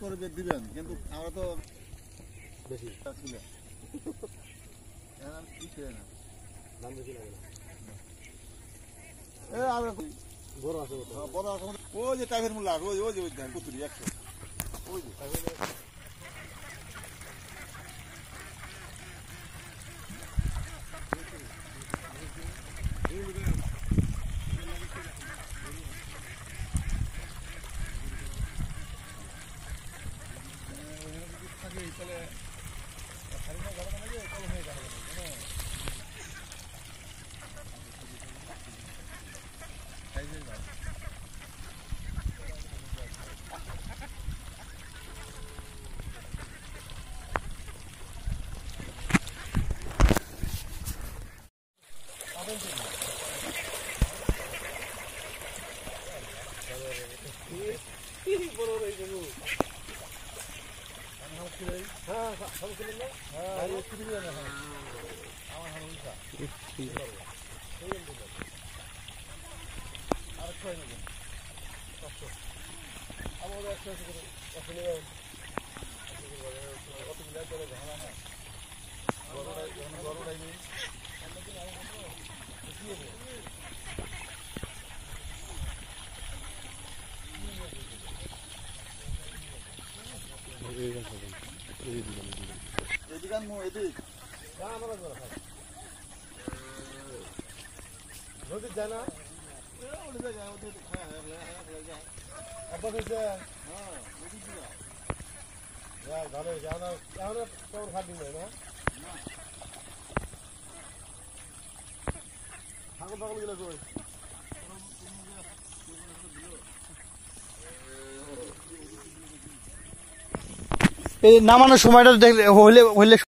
করে দিবেন, কিন্তু আমরা তো বেশি ছিল কি ছিল না, দাম বেশি লাগে না। আর বড় আছে, বড় আছে ওই যে টাইপের মূল্য, ওই ওই যে ওই কুতুরি 100, ওই যে জানা ভালো তোর খাটি নয় না, ছাগল ছাগল গুলো কই এই নামানোর সময়টা দেখলে হইলে